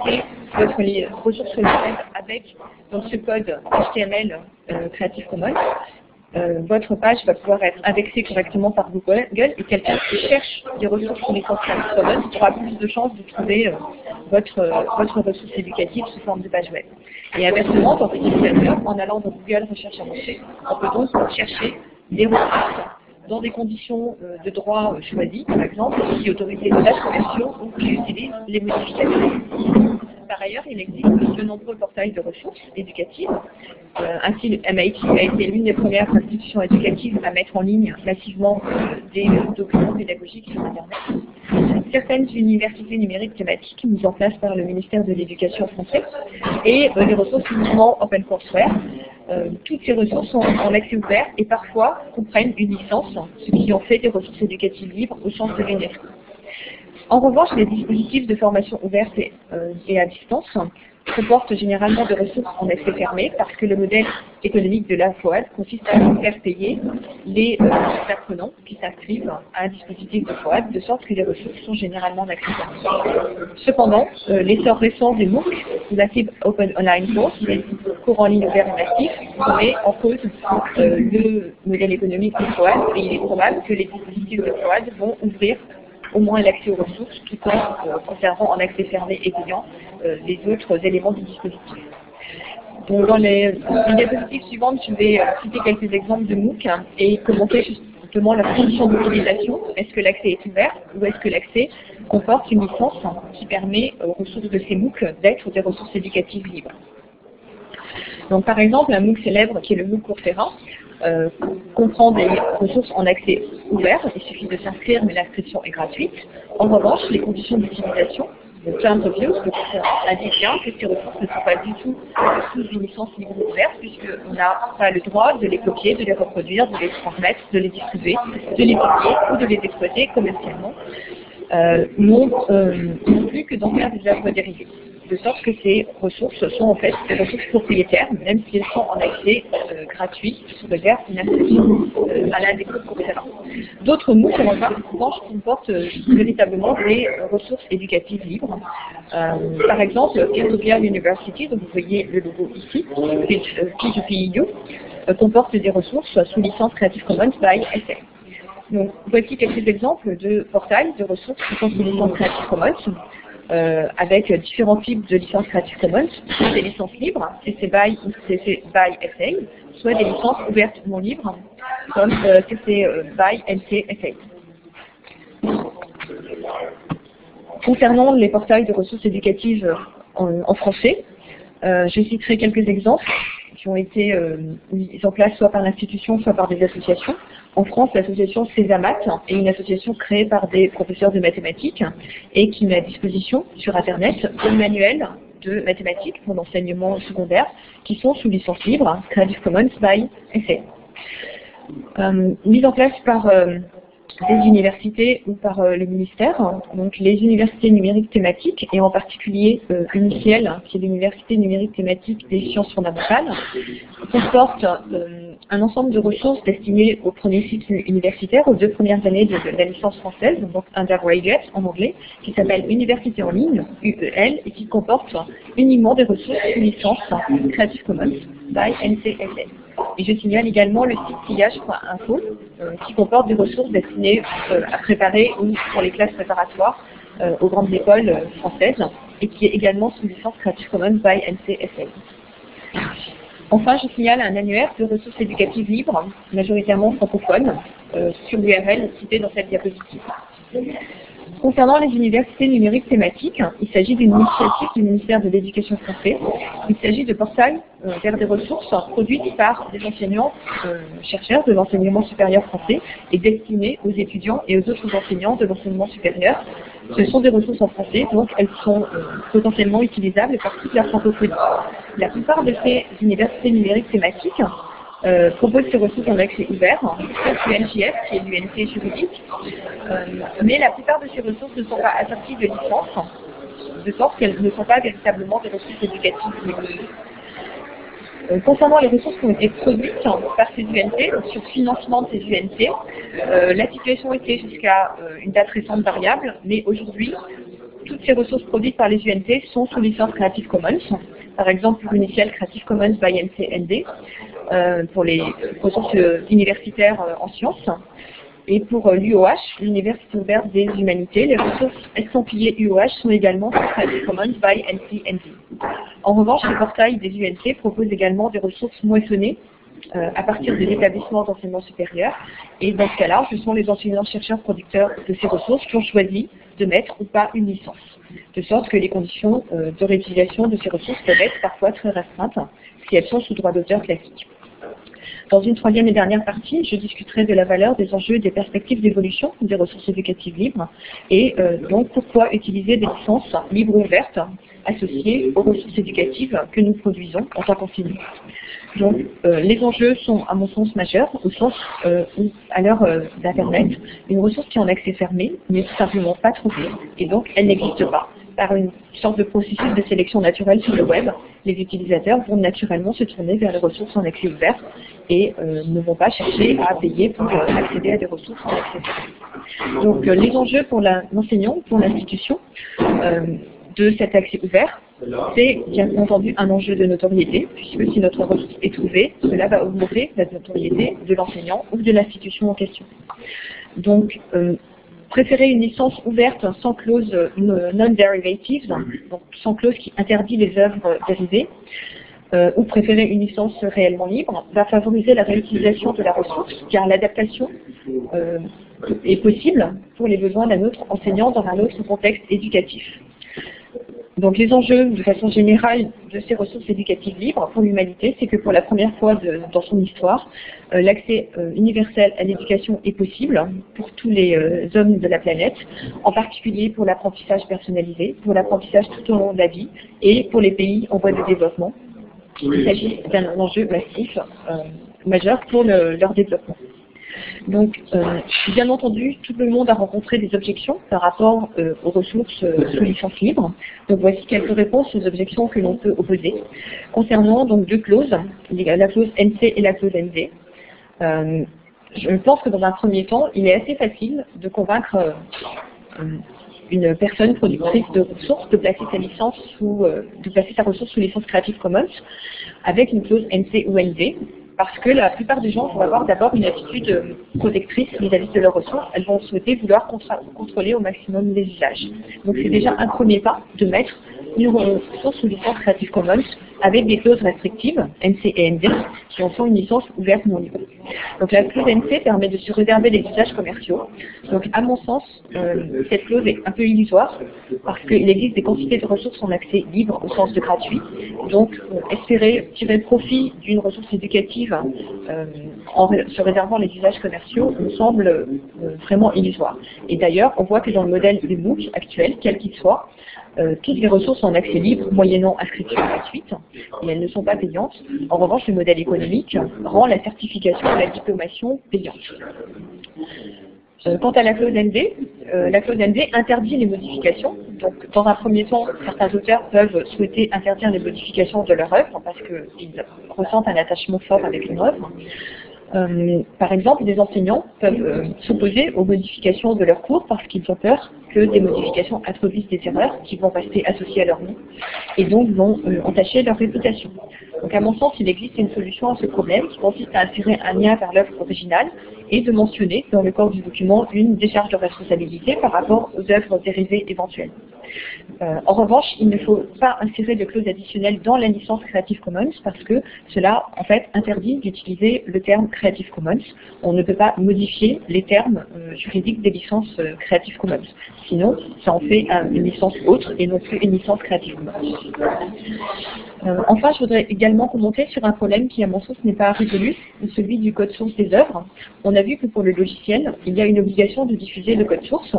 votre ressource sur le web avec donc, ce code HTML Creative Commons, votre page va pouvoir être indexée correctement par Google et quelqu'un qui cherche des ressources sur licence Creative Commons aura plus de chances de trouver votre ressource éducative sous forme de page web. Et inversement, en tant qu'utilisateur, en allant dans Google Recherche avancée, on peut donc chercher des ressources dans des conditions de droit choisies, par exemple, qui autorisent les usages commerciaux ou qui utilisent les modifications. Par ailleurs, il existe de nombreux portails de ressources éducatives. Ainsi, MIT a été l'une des premières institutions éducatives à mettre en ligne massivement des documents pédagogiques sur Internet. Certaines universités numériques thématiques mises en place par le ministère de l'Éducation français et des ressources uniquement open courseware. Toutes ces ressources sont en accès ouvert et parfois comprennent une licence, ce qui en fait des ressources éducatives libres au sens de l'UNESCO. En revanche, les dispositifs de formation ouverte et à distance comportent généralement des ressources en accès fermé parce que le modèle économique de la FOAD consiste à faire payer les apprenants qui s'inscrivent à un dispositif de FOAD, de sorte que les ressources sont généralement en accès fermé. Cependant, l'essor récent des MOOC, la cible Open Online Course, les cours en ligne ouverts et massifs, met en cause le modèle économique de FOAD et il est probable que les dispositifs de FOAD vont ouvrir au moins l'accès aux ressources, tout en conservant en accès fermé et payant les autres éléments du dispositif. Donc dans les diapositives suivantes, je vais citer quelques exemples de MOOC et commenter justement la condition d'utilisation. Est-ce que l'accès est ouvert ou est-ce que l'accès comporte une licence qui permet aux ressources de ces MOOC d'être des ressources éducatives libres. Donc par exemple, un MOOC célèbre qui est le MOOC Coursera, comprend des ressources en accès ouvert, il suffit de s'inscrire mais l'inscription est gratuite. En revanche, les conditions d'utilisation, le terms of use, indiquent bien que ces ressources ne sont pas du tout sous une licence libre ouverte puisqu'on n'a pas le droit de les copier, de les reproduire, de les transmettre, de les distribuer, de les publier ou de les exploiter commercialement, non plus que d'en faire des œuvres dérivées. De sorte que ces ressources sont en fait des ressources propriétaires, même si elles sont en accès gratuit, sous réserve d'une inscription à l'un des cours Coursera. D'autres MOOC, en revanche, comportent véritablement des ressources éducatives libres. Par exemple, Peer-to-Peer University, dont vous voyez le logo ici, P2PEU, comporte des ressources sous licence Creative Commons by SA. Donc, voici quelques exemples de portails de ressources qui sont sous licence Creative Commons. Avec différents types de licences Creative Commons, soit des licences libres, CC BY ou CC BY SA, soit des licences ouvertes non libres, comme CC BY NC SA. Concernant les portails de ressources éducatives en français, je citerai quelques exemples qui ont été mis en place soit par l'institution, soit par des associations. En France, l'association Césamat est une association créée par des professeurs de mathématiques et qui met à disposition sur Internet des manuels de mathématiques pour l'enseignement secondaire qui sont sous licence libre, Creative Commons by SA. Mise en place par des universités ou par le ministère, donc les universités numériques thématiques, et en particulier l'UNICIEL, qui est l'université numérique thématique des sciences fondamentales, comporte un ensemble de ressources destinées aux premiers cycles universitaires, aux 2 premières années de la licence française, donc undergraduate en anglais, qui s'appelle Université en ligne, UEL, et qui comporte uniquement des ressources sous licence Creative Commons by NC-SA. Et je signale également le site sillage.info qui comporte des ressources destinées à préparer ou pour les classes préparatoires aux grandes écoles françaises et qui est également sous licence Creative Commons by NC-SA. Enfin, je signale un annuaire de ressources éducatives libres, majoritairement francophones, sur l'URL citée dans cette diapositive. Concernant les universités numériques thématiques, il s'agit d'une initiative du ministère de l'Éducation français. Il s'agit de portails vers des ressources produites par des enseignants chercheurs de l'enseignement supérieur français et destinées aux étudiants et aux autres enseignants de l'enseignement supérieur. Ce sont des ressources en français, donc elles sont potentiellement utilisables par toute la francophonie. La plupart de ces universités numériques thématiques propose ces ressources en accès ouvert, sauf l'UNJF, qui est l'UNC juridique, mais la plupart de ces ressources ne sont pas assorties de licence, de sorte qu'elles ne sont pas véritablement des ressources éducatives libres. Concernant les ressources qui ont été produites par ces UNC, sur financement de ces UNC, la situation était jusqu'à une date récente variable, mais aujourd'hui, toutes ces ressources produites par les UNT sont sous licence Creative Commons. Par exemple, pour l'initiale Creative Commons by NC-ND, pour les ressources universitaires en sciences. Et pour l'UOH, l'Université ouverte des humanités, les ressources estampillées UOH sont également sous Creative Commons by NC-ND. En revanche, les portails des UNT proposent également des ressources moissonnées à partir des établissements d'enseignement supérieur. Et dans ce cas-là, ce sont les enseignants-chercheurs producteurs de ces ressources qui ont choisi de mettre ou pas une licence. De sorte que les conditions de réutilisation de ces ressources peuvent être parfois très restreintes si elles sont sous droit d'auteur classique. Dans une troisième et dernière partie, je discuterai de la valeur, des enjeux et des perspectives d'évolution des ressources éducatives libres et donc pourquoi utiliser des licences libres ou ouvertes associées aux ressources éducatives que nous produisons en tant qu'enseignants. Donc les enjeux sont à mon sens majeurs au sens où à l'heure d'Internet, une ressource qui est en accès fermé n'est tout simplement pas trouvée et donc elle n'existe pas. Par une sorte de processus de sélection naturelle sur le web, les utilisateurs vont naturellement se tourner vers les ressources en accès ouvert et ne vont pas chercher à payer pour accéder à des ressources en accès fermé. Donc les enjeux pour l'enseignant, pour l'institution de cet accès ouvert, c'est bien entendu un enjeu de notoriété, puisque si notre ressource est trouvée, cela va augmenter la notoriété de l'enseignant ou de l'institution en question. Donc, préférer une licence ouverte sans clause non-derivative, donc sans clause qui interdit les œuvres dérivées, ou préférer une licence réellement libre, va favoriser la réutilisation de la ressource, car l'adaptation est possible pour les besoins d'un autre enseignant dans un autre contexte éducatif. Donc les enjeux, de façon générale, de ces ressources éducatives libres pour l'humanité, c'est que pour la première fois dans son histoire, l'accès universel à l'éducation est possible pour tous les hommes de la planète, en particulier pour l'apprentissage personnalisé, pour l'apprentissage tout au long de la vie et pour les pays en voie de développement. Il s'agit d'un enjeu massif, majeur pour leur développement. Donc, bien entendu, tout le monde a rencontré des objections par rapport aux ressources sous licence libre. Donc, voici quelques réponses aux objections que l'on peut opposer. Concernant donc deux clauses, la clause NC et la clause ND, je pense que dans un premier temps, il est assez facile de convaincre une personne productrice de ressources de placer sa ressource sous licence Creative Commons avec une clause NC ou ND. Parce que la plupart des gens vont avoir d'abord une attitude protectrice vis-à-vis de leurs ressources. Elles vont souhaiter vouloir contrôler au maximum les usages. Donc c'est déjà un premier pas de mettre une ressource sous licence Creative Commons avec des clauses restrictives, NC et ND, qui en sont une licence ouverte non libre. Donc la clause NC permet de se réserver des usages commerciaux. Donc à mon sens, cette clause est un peu illusoire parce qu'il existe des quantités de ressources en accès libre au sens de gratuit. Donc espérer tirer profit d'une ressource éducative en se réservant les usages commerciaux me semble vraiment illusoire. Et d'ailleurs, on voit que dans le modèle des MOOC actuel, quel qu'il soit, toutes les ressources sont en accès libre, moyennant inscription gratuite, et elles ne sont pas payantes. En revanche, le modèle économique rend la certification et la diplomation payante. Quant à la clause ND interdit les modifications. Donc, dans un premier temps, certains auteurs peuvent souhaiter interdire les modifications de leur œuvre parce qu'ils ressentent un attachement fort avec une œuvre. Par exemple, des enseignants peuvent s'opposer aux modifications de leurs cours parce qu'ils ont peur que des modifications introduisent des erreurs qui vont rester associées à leur nom et donc vont entacher leur réputation. Donc à mon sens, il existe une solution à ce problème qui consiste à insérer un lien vers l'œuvre originale et de mentionner dans le corps du document une décharge de responsabilité par rapport aux œuvres dérivées éventuelles. En revanche, il ne faut pas insérer de clause additionnelle dans la licence Creative Commons parce que cela, en fait, interdit d'utiliser le terme Creative Commons. On ne peut pas modifier les termes juridiques des licences Creative Commons. Sinon, ça en fait une licence autre et non plus une licence Creative Commons. Enfin, je voudrais également commenter sur un problème qui, à mon sens, n'est pas résolu, celui du code source des œuvres. On a vu que pour le logiciel, il y a une obligation de diffuser le code source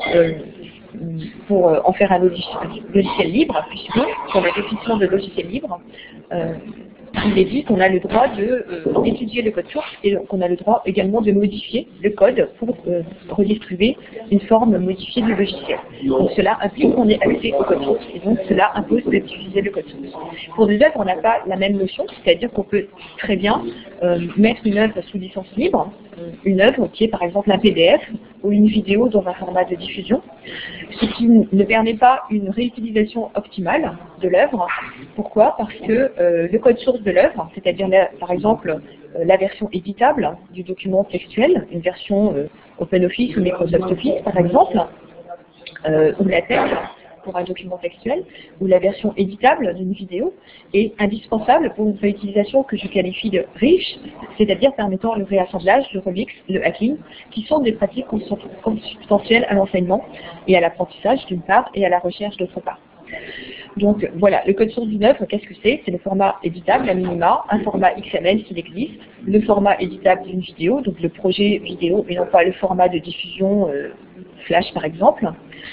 pour en faire un logiciel libre, puisque pour la définition de logiciel libre, il est dit qu'on a le droit d'étudier le code source et qu'on a le droit également de modifier le code pour redistribuer une forme modifiée du logiciel. Donc cela implique qu'on ait accès au code source et donc cela impose de diffuser le code source. Pour des œuvres, on n'a pas la même notion, c'est-à-dire qu'on peut très bien mettre une œuvre sous licence libre, une œuvre qui est par exemple un PDF ou une vidéo dans un format de diffusion, ce qui ne permet pas une réutilisation optimale de l'œuvre. Pourquoi? Parce que le code source de l'œuvre, c'est-à-dire par exemple la version éditable du document textuel, une version OpenOffice ou Microsoft Office par exemple, ou LaTeX pour un document textuel, ou la version éditable d'une vidéo, est indispensable pour une réutilisation que je qualifie de riche, c'est-à-dire permettant le réassemblage, le remix, le hacking, qui sont des pratiques consubstantielles à l'enseignement et à l'apprentissage d'une part, et à la recherche d'autre part. Donc voilà, le code source d'une œuvre, qu'est-ce que c'est? C'est le format éditable à minima, un format XML s'il existe, le format éditable d'une vidéo, donc le projet vidéo, et non pas le format de diffusion Flash par exemple.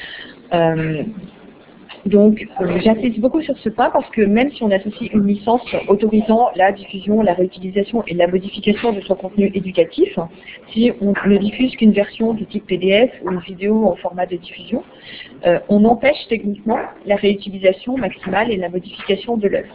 Donc j'insiste beaucoup sur ce point parce que même si on associe une licence autorisant la diffusion, la réutilisation et la modification de son contenu éducatif, si on ne diffuse qu'une version du type PDF ou une vidéo en format de diffusion, on empêche techniquement la réutilisation maximale et la modification de l'œuvre.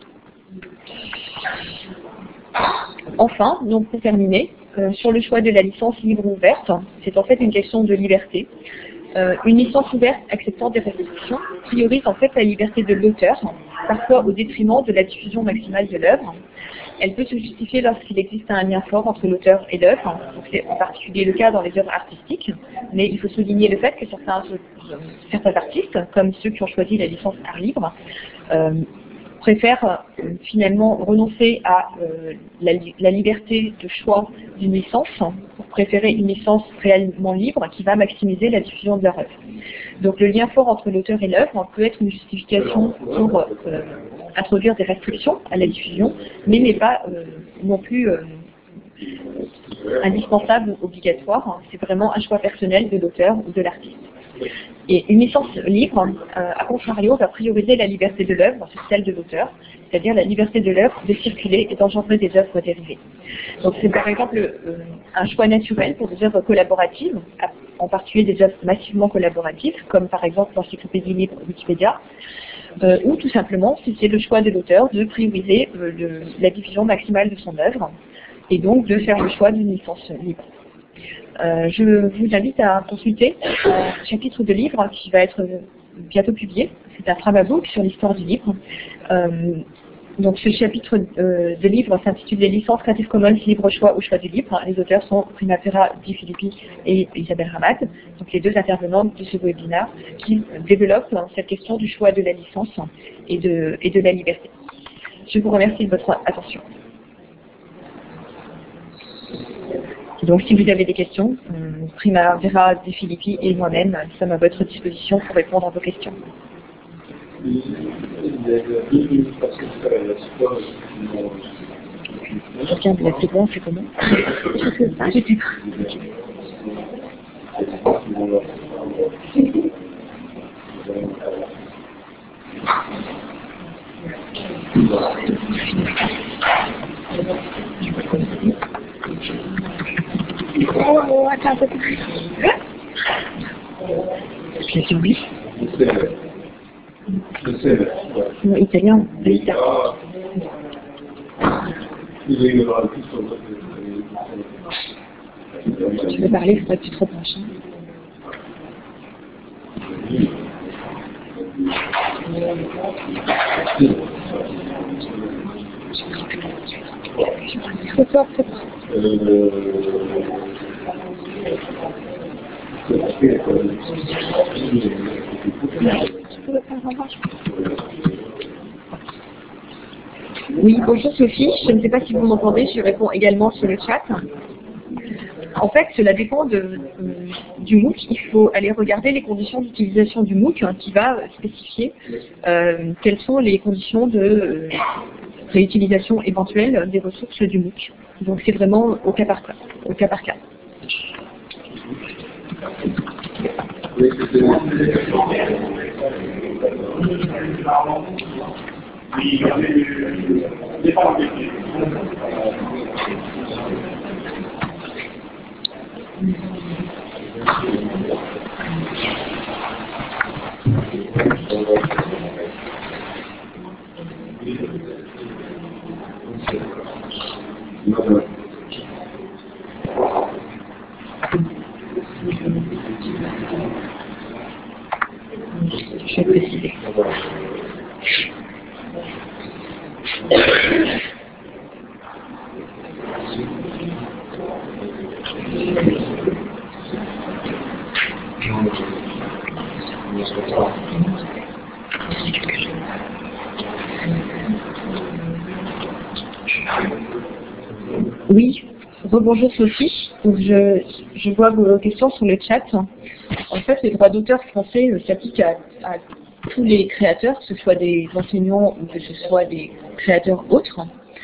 Enfin, donc pour terminer, sur le choix de la licence libre ou ouverte, c'est en fait une question de liberté. Une licence ouverte acceptant des restrictions priorise en fait la liberté de l'auteur, parfois au détriment de la diffusion maximale de l'œuvre. Elle peut se justifier lorsqu'il existe un lien fort entre l'auteur et l'œuvre, c'est en particulier le cas dans les œuvres artistiques, mais il faut souligner le fait que certains artistes, comme ceux qui ont choisi la licence art libre, préfèrent finalement renoncer à la liberté de choix d'une licence pour préférer une licence réellement libre qui va maximiser la diffusion de leur œuvre. Donc le lien fort entre l'auteur et l'œuvre peut être une justification pour introduire des restrictions à la diffusion, mais n'est pas non plus indispensable ou obligatoire. C'est vraiment un choix personnel de l'auteur ou de l'artiste. Et une licence libre, à contrario, va prioriser la liberté de l'œuvre sur celle de l'auteur, c'est-à-dire la liberté de l'œuvre de circuler et d'engendrer des œuvres dérivées. Donc c'est par exemple un choix naturel pour des œuvres collaboratives, en particulier des œuvres massivement collaboratives, comme par exemple l'encyclopédie libre Wikipédia, ou tout simplement si c'est le choix de l'auteur de prioriser la diffusion maximale de son œuvre, et donc de faire le choix d'une licence libre. Je vous invite à consulter un chapitre de livre qui va être bientôt publié. C'est un Framabook sur l'histoire du livre. Donc ce chapitre de livre s'intitule Les licences Creative Commons libre choix ou choix du libre. Les auteurs sont Primavera Di Filippi et Isabelle Ramad, donc les deux intervenantes de ce webinaire qui développent cette question du choix de la licence et de la liberté. Je vous remercie de votre attention. Donc si vous avez des questions, Primavera Di Filippi et moi-même sommes à votre disposition pour répondre à vos questions. Tiens, la seconde, c'est comment? Je sais pas. Oh, attends un peu plus. Je l'ai oublié. Je sais. Non, italien, Lita. Tu veux parler, il faudrait que tu te reproches. C'est fort, c'est fort. Oui, bonjour Sophie, je ne sais pas si vous m'entendez, je réponds également sur le chat. En fait, cela dépend du MOOC. Il faut aller regarder les conditions d'utilisation du MOOC qui va spécifier quelles sont les conditions de réutilisation éventuelle des ressources du MOOC. Donc c'est vraiment au cas par cas. Je vais préciser. Oui, rebonjour Sophie. Donc je vois vos questions sur le chat. En fait, les droits d'auteur français s'appliquent à tous les créateurs, que ce soit des enseignants ou que ce soit des créateurs autres.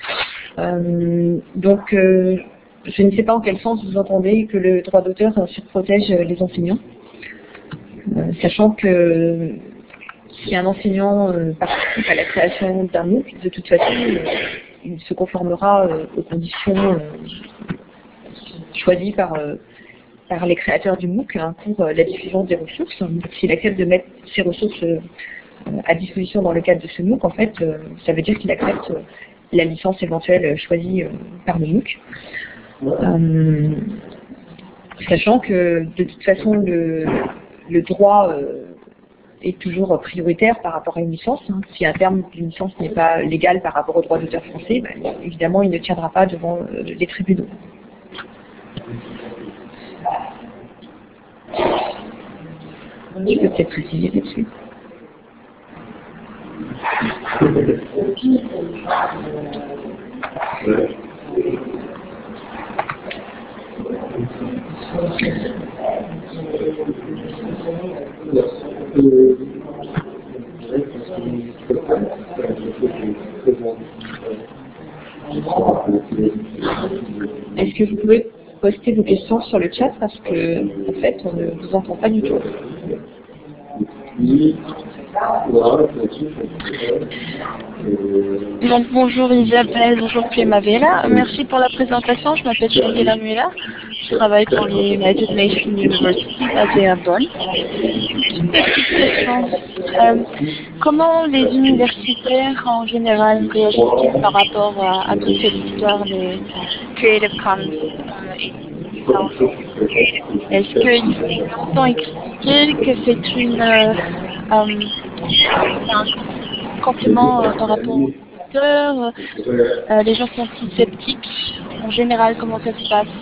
Donc, je ne sais pas en quel sens vous entendez que le droit d'auteur surprotège les enseignants, sachant que si un enseignant participe à la création d'un MOOC, de toute façon, il se conformera aux conditions choisies par les créateurs du MOOC pour la diffusion des ressources. S'il accepte de mettre ces ressources à disposition dans le cadre de ce MOOC, en fait, ça veut dire qu'il accepte la licence éventuelle choisie par le MOOC. Sachant que de toute façon, le droit est toujours prioritaire par rapport à une licence. Si un terme d'une licence n'est pas légal par rapport au droit d'auteur français, évidemment, il ne tiendra pas devant les tribunaux. Je peux peut-être préciser là-dessus. Est-ce que vous pouvez poster vos questions sur le chat parce que en fait on ne vous entend pas du tout. Donc bonjour Isabelle, bonjour Primavera. Merci pour la présentation, je m'appelle Shangela Muela. Je travaille pour les United Nations University basée à Bonn. Une petite question. Comment les universitaires en général réagissent par rapport à toute cette histoire des Creative Commons Est-ce qu'ils ont expliqué que c'est un compliment par rapport aux auteurs, les gens sont si sceptiques, en général, comment ça se passe?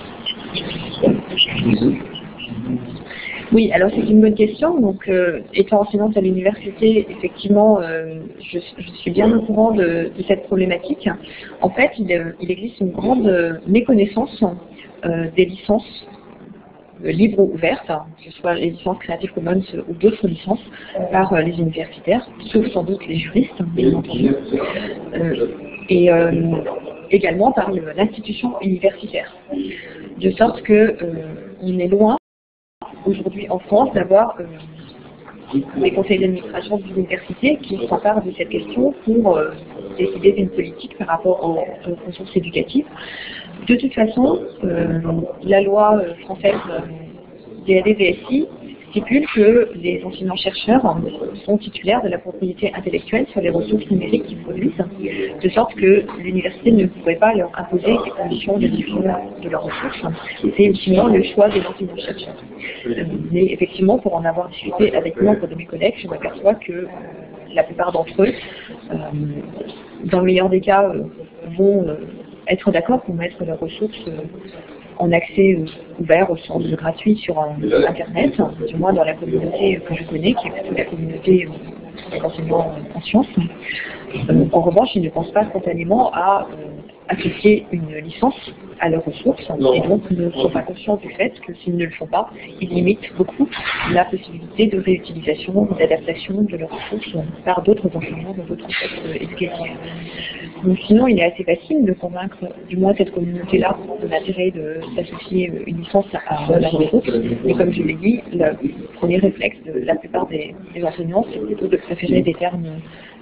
Oui, alors c'est une bonne question. Donc, étant enseignante à l'université, effectivement, je suis bien au courant de cette problématique. En fait, il existe une grande méconnaissance des licences libres ou ouvertes, que ce soit les licences Creative Commons ou d'autres licences, par les universitaires, sauf sans doute les juristes, bien entendu, et également par l'institution universitaire. De sorte que on est loin aujourd'hui en France d'avoir des conseils d'administration des universités qui s'emparent de cette question pour décider d'une politique par rapport aux ressources éducatives. De toute façon, la loi française DAD-VSI stipule que les enseignants-chercheurs sont titulaires de la propriété intellectuelle sur les ressources numériques qu'ils produisent, de sorte que l'université ne pourrait pas leur imposer des conditions de diffusion de leurs ressources. C'est ultimement le choix des enseignants-chercheurs. Mais effectivement, pour en avoir discuté avec nombre de mes collègues, je m'aperçois que la plupart d'entre eux, dans le meilleur des cas, vont être d'accord pour mettre leurs ressources en accès ouvert au sens gratuit sur Internet, du moins dans la communauté que je connais, qui est plutôt la communauté des enseignants en sciences. En revanche, ils ne pensent pas spontanément à associer une licence à leurs ressources et donc ne sont pas conscients du fait que s'ils ne le font pas, ils limitent beaucoup la possibilité de réutilisation, d'adaptation de leurs ressources par d'autres enseignants dans d'autres contextes éducatifs. Donc sinon, il est assez facile de convaincre du moins cette communauté-là de l'intérêt d'associer une licence à la ressource. Mais comme je l'ai dit, le premier réflexe de la plupart des enseignants, c'est plutôt de préférer des termes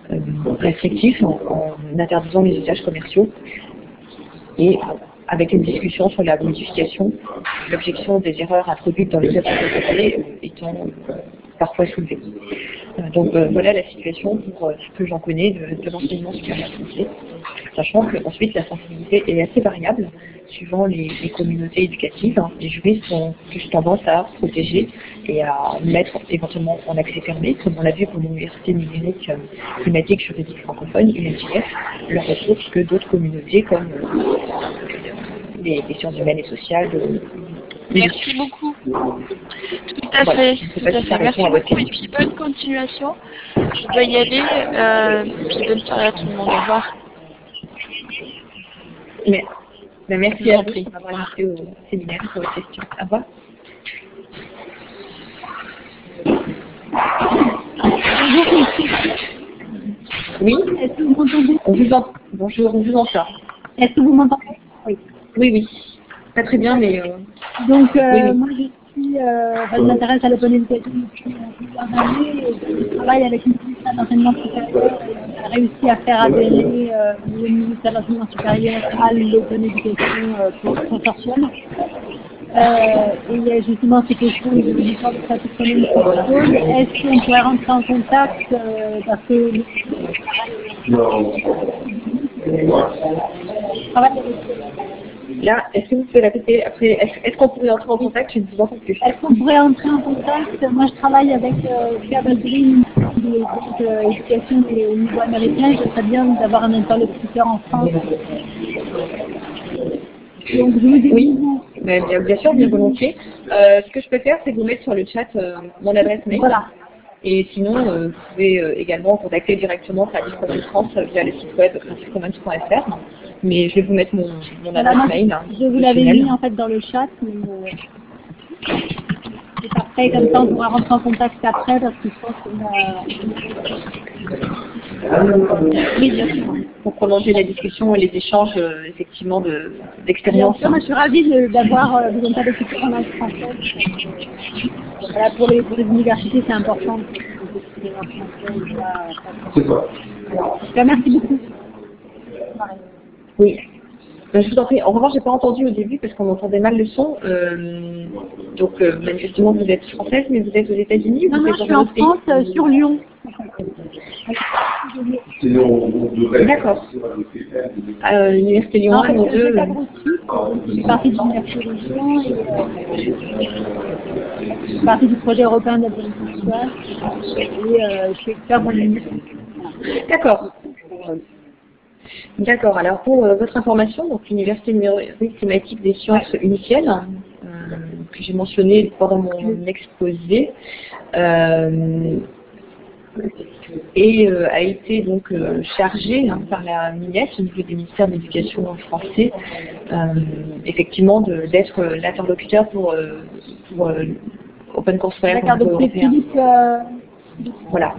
restrictif en interdisant les usages commerciaux et avec une discussion sur la modification, l'objection des erreurs introduites dans les œuvres proposées étant parfois soulevée. Donc voilà la situation pour ce que j'en connais de l'enseignement supérieur français, sachant que ensuite la sensibilité est assez variable suivant les communautés éducatives. Les juristes ont plus tendance à protéger et à mettre éventuellement en accès fermé, comme on l'a vu pour l'université numérique climatique juridique francophone, UNJF, leurs ressources que d'autres communautés comme les sciences humaines et sociales. Merci beaucoup. Tout à Voilà. fait. Tout à fait. Merci beaucoup et puis bonne continuation. Je dois y aller. Puis bonne soirée à tout le monde. Au revoir. Merci à vous d'avoir été au séminaire pour vos questions. Au revoir. Oui. Est-ce que vous m'entendez? Bonjour, on vous entend. Est-ce que vous m'entendez? Oui. Oui. Pas très bien, mais... Donc, oui. moi, je m'intéresse à l'open education depuis plusieurs années et je travaille avec une ministère d'enseignement supérieur et on a réussi à faire adhérer le ministère d'enseignement supérieur à l'open education pour le consortium. Et il y a justement ces questions de l'histoire de pratique commune qui se posent. Est-ce qu'on pourrait rentrer en contact parce que je travaille avec... Là, est-ce que vous pouvez répéter après? Est-ce qu'on pourrait entrer en contact? Je ne vous entends plus. Est-ce qu'on pourrait entrer en contact? Moi, je travaille avec Gabal Green, éducation au niveau américain. Je serais bien d'avoir un interlocuteur en France. Donc, je vous dis oui, bien sûr, bien volontiers. Ce que je peux faire, c'est vous mettre sur le chat mon adresse mail. Voilà. Et sinon, vous pouvez également contacter directement Service Commons France via le site web principecommons.fr. Mais je vais vous mettre mon adresse mail. Je vous l'avais mis en fait dans le chat. Mais, c'est parfait, comme ça on pourra rentrer en contact après parce que je pense qu'on a... Oui, bien sûr. Pour prolonger la discussion et les échanges effectivement d'expérience. Moi je suis ravie d'avoir des interlocuteurs en langue française. Voilà, pour les universités c'est important. Merci beaucoup. Oui. Je vous en prie. En revanche, j'ai pas entendu au début parce qu'on entendait mal le son. Donc, manifestement, vous êtes française, mais vous êtes aux États-Unis ou Non, vous non, êtes je suis en France, sur Lyon. D'accord. L'Université Lyon 1, Lyon 2. Je suis partie de l'Université Lyon et je suis partie du projet européen d'intelligence et je suis expert en université. D'accord. D'accord. Alors pour votre information, donc l'université numérique thématique des sciences unicielles, que j'ai mentionné pendant mon exposé, et a été donc chargée par la MINES au niveau du ministère de l'Éducation français, effectivement d'être l'interlocuteur pour Open Courseware au niveau européen. Voilà.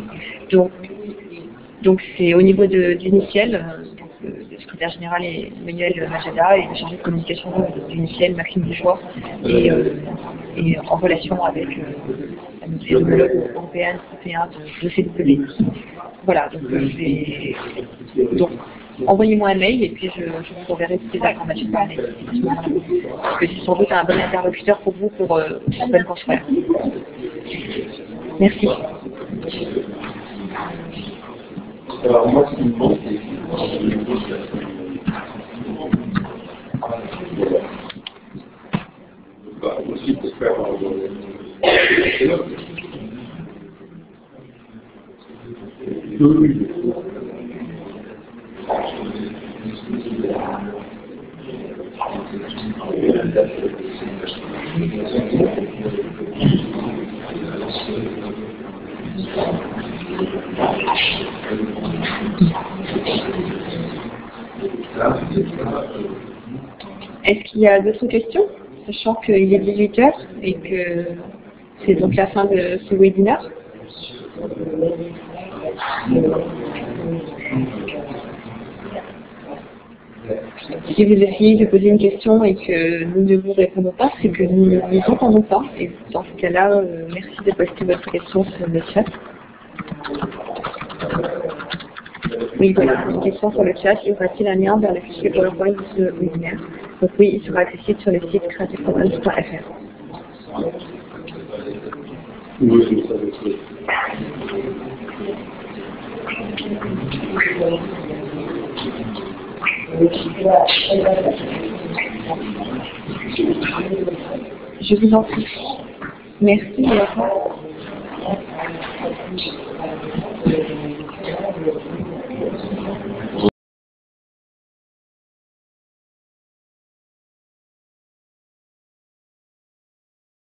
Donc c'est au niveau de l'UNICIEL, le secrétaire général est Emmanuel Majada et le chargé de communication de l'UNICIEL, Maxime Duchois, et en relation avec la homologue européenne de CW. Voilà, donc envoyez-moi un mail et puis je vous enverrai toutes les informations par mail. Parce que c'est sans doute un bon interlocuteur pour vous pour Open Courseware. Merci. Alors moi, ce qui me manque, c'est aussi pour faire Est-ce qu'il y a d'autres questions, sachant qu'il est 18 h et que c'est donc la fin de ce webinaire? Si vous essayez de poser une question et que nous ne vous répondons pas, c'est que nous ne vous entendons pas. Et dans ce cas-là, merci de poster votre question sur le chat. Oui, voilà, une question sur le chat. Y aura-t-il un lien vers le fichier PowerPoint de ce webinaire? Donc oui, il sera accessible sur le site creativecommons.fr. Oui, c'est ça, c'est Je vous en prie. Merci, au revoir.